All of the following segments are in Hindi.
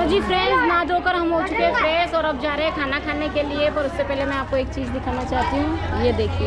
तो जी फ्रेंड्स, नहा धोकर हम हो चुके हैं फ्रेश और अब जा रहे हैं खाना खाने के लिए। पर उससे पहले मैं आपको एक चीज़ दिखाना चाहती हूँ। ये देखिए,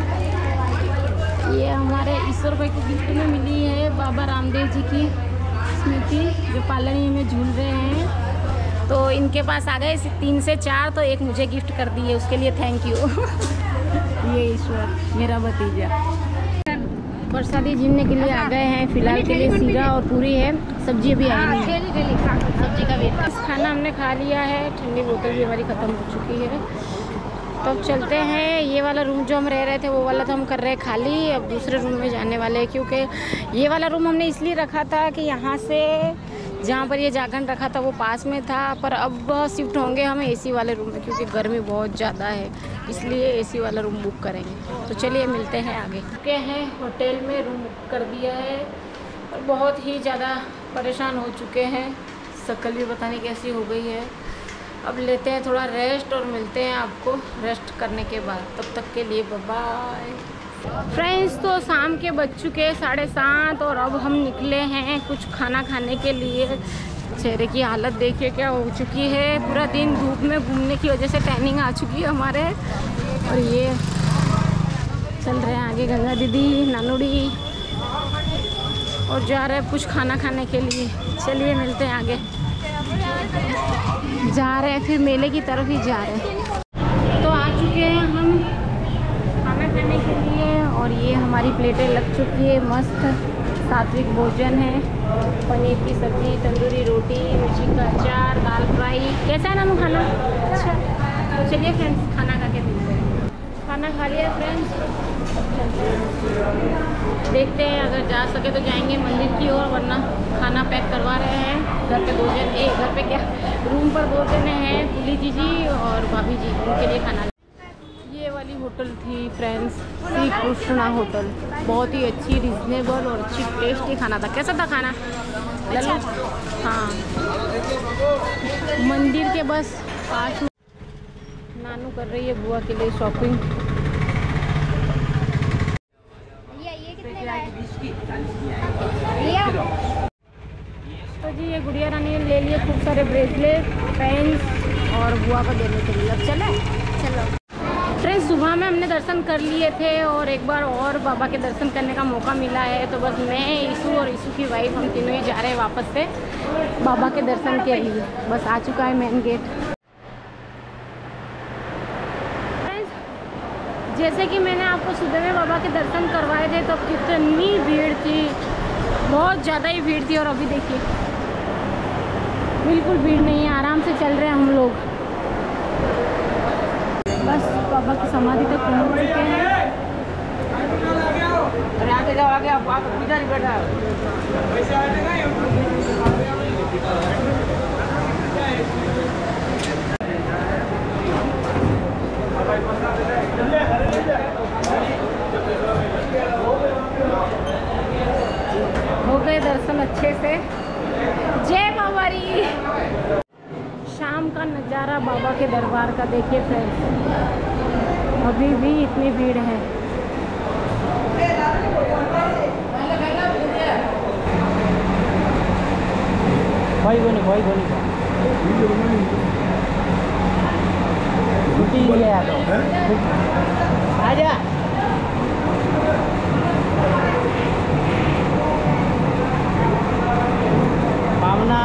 ये हमारे ईश्वर भाई को गिफ्ट में मिली है बाबा रामदेव जी की स्मृति, जो पालनी में झूल रहे हैं। तो इनके पास आ गए 3 से 4, तो एक मुझे गिफ्ट कर दी है, उसके लिए थैंक यू। ये ईश्वर मेरा भतीजा। प्रसादी झीलने के लिए आ गए हैं। फिलहाल के लिए सीरा और पूरी है, सब्जी अभी आई नहीं है, सब्जी का वेट। खाना हमने खा लिया है, ठंडी बोतल भी हमारी ख़त्म हो चुकी है। तो अब चलते हैं। ये वाला रूम जो हम रह रहे थे वो वाला तो हम कर रहे हैं खाली, अब दूसरे रूम में जाने वाले हैं। क्योंकि ये वाला रूम हमने इसलिए रखा था कि यहाँ से जहाँ पर ये जागरण रखा था वो पास में था, पर अब शिफ्ट होंगे हम एसी वाले रूम में क्योंकि गर्मी बहुत ज़्यादा है, इसलिए एसी वाला रूम बुक करेंगे। तो चलिए मिलते हैं आगे। रुके हैं होटल में, रूम बुक कर दिया है और बहुत ही ज़्यादा परेशान हो चुके हैं, शक्ल भी पता नहीं कैसी हो गई है। अब लेते हैं थोड़ा रेस्ट और मिलते हैं आपको रेस्ट करने के बाद। तब तक के लिए बाय बाय फ्रेंड्स। तो शाम के बज चुके 7:30 और अब हम निकले हैं कुछ खाना खाने के लिए। चेहरे की हालत देखिए क्या हो चुकी है, पूरा दिन धूप में घूमने की वजह से टैनिंग आ चुकी है हमारे। और ये चल रहे हैं आगे गंगा दीदी, नानुड़ी, और जा रहे हैं कुछ खाना खाने के लिए। चलिए मिलते हैं आगे। जा रहे हैं फिर मेले की तरफ ही जा रहे हैं। तो आ चुके हैं हम खाना खाने के लिए और ये हमारी प्लेटें लग चुकी है। मस्त सात्विक भोजन है, पनीर की सब्जी, तंदूरी रोटी, मिर्ची का अचार, दाल फ्राई। कैसा है नानू खाना? अच्छा। तो चलिए फ्रेंड्स खाना खा के मिलते हैं। खाना खा लिया फ्रेंड्स, देखते हैं अगर जा सके तो जाएंगे मंदिर की ओर, वरना खाना पैक करवा रहे हैं। घर पे 2 जने, घर पे क्या, रूम पर 2 जने हैं, पुली जी और भाभी जी, उनके लिए खाना। ये वाली होटल थी फ्रेंड्स, श्री कृष्णा होटल। बहुत ही अच्छी, रिजनेबल और अच्छी टेस्टी खाना था। कैसा था खाना? अच्छा। हाँ, मंदिर के बस 5 मिनट। नानू कर रही है बुआ के लिए शॉपिंग। तो जी ये गुड़िया रानी ने ले लिए खूब सारे ब्रेसलेट, पेन्स और बुआ को देने के लिए। अब चलो फ्रेंड्स, सुबह में हमने दर्शन कर लिए थे और एक बार और बाबा के दर्शन करने का मौका मिला है। तो बस मैं, ईशू और ईशू की वाइफ, हम तीनों ही जा रहे हैं वापस से बाबा के दर्शन के लिए। बस आ चुका है मेन गेट। फ्रेंड्स, जैसे कि मैंने आपको सुबह में बाबा के दर्शन करवाए थे तो कितनी भीड़ थी, बहुत ज़्यादा ही भीड़ थी। और अभी देखिए बिल्कुल भीड़ नहीं है, आराम से चल रहे हैं हम लोग। बस बाबा की समाधि तक पहुंच चुके हैं। अरे आगे जाओ, आगे आप पूजा नहीं बैठा। हो गए दर्शन अच्छे से। जय बाबारी। शाम का नज़ारा बाबा के दरबार का देखिए फ्रेंड्स, अभी भी इतनी भीड़ है। भाई बोनी आजा। भावना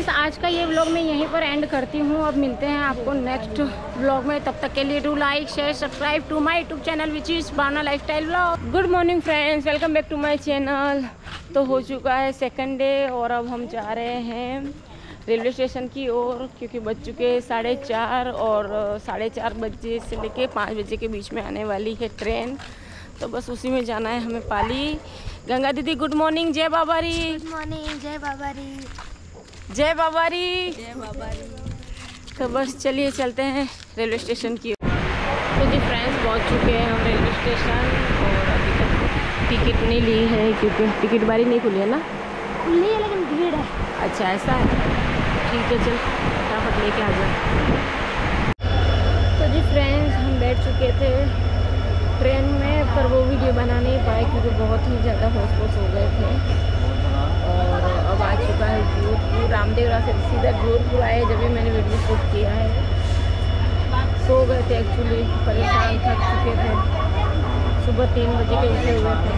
फ्रेंड्स आज का ये व्लॉग मैं यहीं पर एंड करती हूँ। अब मिलते हैं आपको नेक्स्ट व्लॉग में। तब तक के लिए do like share subscribe to my YouTube channel which is Bhavna lifestyle vlog. Good morning friends, welcome back to my channel. तो हो चुका है सेकंड डे और अब हम जा रहे हैं रेलवे स्टेशन की ओर, क्योंकि बज चुके 4:30 और 4:30 बजे से लेके 5 बजे के बीच में आने वाली है ट्रेन। तो बस उसी में जाना है हमें पाली। गंगा दीदी गुड मॉर्निंग, जय बाबारी। गुड मॉर्निंग, जय बाबारी। जय बाबारी। जय बाबारी। तो बस चलिए चलते हैं रेलवे स्टेशन की ओर। तो जी फ्रेंड्स पहुंच चुके हैं हम रेलवे स्टेशन और अभी तक टिकट नहीं ली है, क्योंकि टिकट बारी नहीं खुली है ना। खुली है लेकिन भीड़ है। अच्छा ऐसा है, ठीक है चल फटाफट लेके आ जाओ। तो जी फ्रेंड्स हम बैठ चुके थे ट्रेन में, पर वो वीडियो बना नहीं पाए क्योंकि बहुत ही ज़्यादा होश हो गए थे। और अब आ चुका है जोधपुर। रामदेवरा से सीधा जोधपुर आए जब भी मैंने वीडियो शूट किया है। सो गए थे एक्चुअली, परेशान थक चुके थे। सुबह 3 बजे के उठे हुए थे।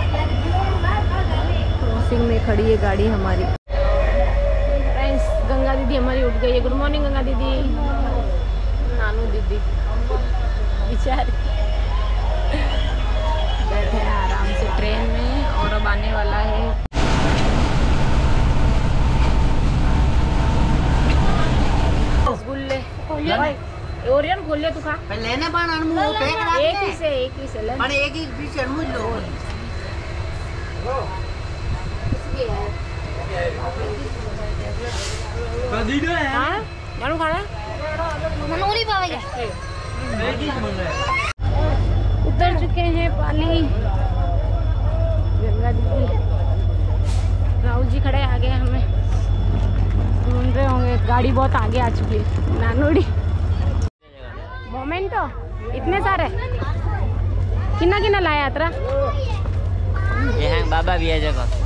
क्रॉसिंग में खड़ी है गाड़ी हमारी। फ्रेंड्स गंगा दीदी हमारी उठ गई है। गुड मॉर्निंग गंगा दीदी। नानू दीदी बेचारी बैठे हैं आराम से ट्रेन में। और अब आने वाला है रसगुल्ले। ओरियन खोल ले तू खा। लेने पण अनमु फेंक दे। एक ही से ले। पण एक ही बीच अनमु लो। कदीडो है। हां मानू खाना मनोरी पावेगा। उतर चुके हैं पाली। गंगा दीदी राहुल जी खड़े आगे हमें ढूंढ रहे होंगे। गाड़ी बहुत आगे आ चुकी है। नानोड़ी मोमेंटो इतने सारे किन्ना किन्ना लाया यात्रा। ये है बाबा भी है जगह।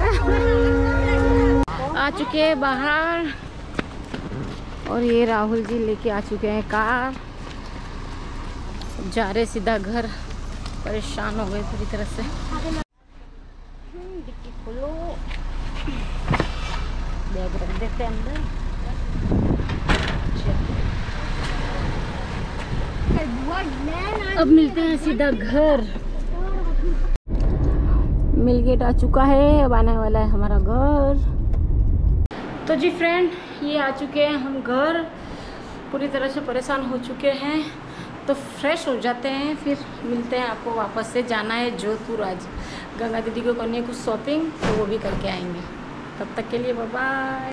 आ चुके हैं बाहर और ये राहुल जी लेके आ चुके हैं कार। जा रहे सीधा घर। परेशान हो गए पूरी तरह से। डिक्की खोलो, बैग रख देते हैं अंदर। अब मिलते हैं सीधा घर। मिलगेट आ चुका है, अब आने वाला है हमारा घर। तो जी फ्रेंड ये आ चुके हैं हम घर। पूरी तरह से परेशान हो चुके हैं, तो फ्रेश हो जाते हैं, फिर मिलते हैं आपको। वापस से जाना है जोधपुर आज। गंगा दीदी को करनी है कुछ शॉपिंग, तो वो भी करके आएंगे। तब तक के लिए बाय बाय।